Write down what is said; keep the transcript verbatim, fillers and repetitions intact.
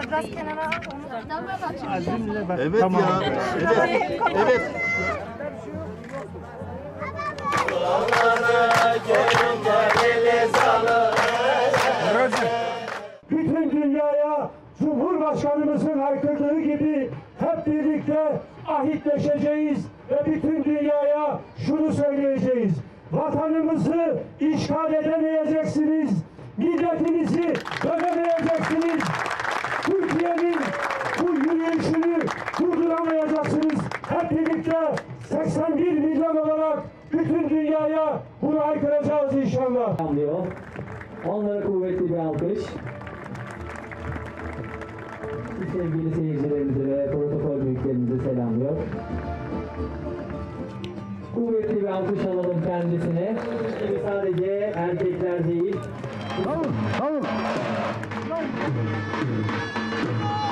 biraz kenara. Azimle bak. Evet Tamam. ya. Evet. Evet. Bütün dünyaya Cumhurbaşkanımızın haykırdığı gibi hep birlikte ahitleşeceğiz ve bütün dünyaya şunu söyleyeceğiz. Vatanımızı işgal edemeyeceksiniz, milletinizi bölemeyeceksiniz. Türkiye'nin bu yürüyüşünü durduramayacaksınız. Hep birlikte seksen bir milyon olarak bütün dünyaya bunu haykıracağız inşallah. Onlara kuvvetli bir alkış. Sevgili seyircilerimizi ve protokol büyüklerimizi selamlıyor. Kuvvetli bir alkış alalım kendisine. Şimdi sadece erkekler değil. Tamam, tamam.